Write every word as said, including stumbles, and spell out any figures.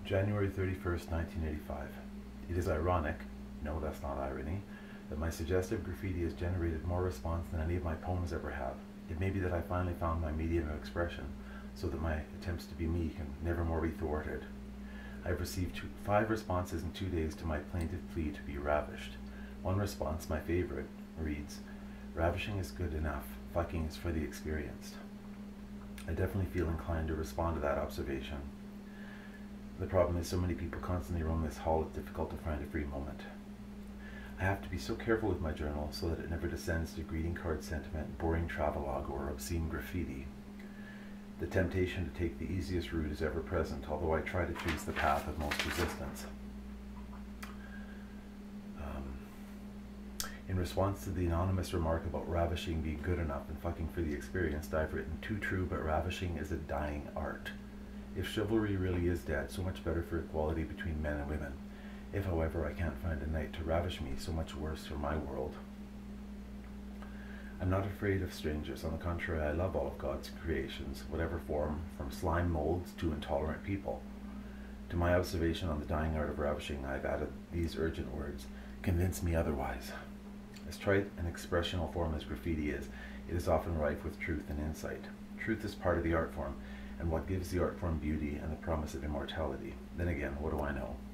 January thirty-first, nineteen eighty-five. It is ironic, no, that's not irony, that my suggestive graffiti has generated more response than any of my poems ever have. It may be that I finally found my medium of expression, so that my attempts to be me can never more be thwarted. I have received two, five responses in two days to my plaintive plea to be ravished. One response, my favorite, reads, "Ravishing is good enough, fucking is for the experienced." I definitely feel inclined to respond to that observation. The problem is so many people constantly roam this hall, it's difficult to find a free moment. I have to be so careful with my journal so that it never descends to greeting card sentiment, boring travelogue, or obscene graffiti. The temptation to take the easiest route is ever present, although I try to choose the path of most resistance. Um, in response to the anonymous remark about ravishing being good enough and fucking for the experienced, I've written, "Too true, but ravishing is a dying art. If chivalry really is dead, so much better for equality between men and women. If, however, I can't find a knight to ravish me, so much worse for my world." I'm not afraid of strangers. On the contrary, I love all of God's creations, whatever form, from slime molds to intolerant people. To my observation on the dying art of ravishing, I've added these urgent words: "Convince me otherwise." As trite an expressional form as graffiti is, it is often rife with truth and insight. Truth is part of the art form, and what gives the art form beauty and the promise of immortality. Then again, what do I know?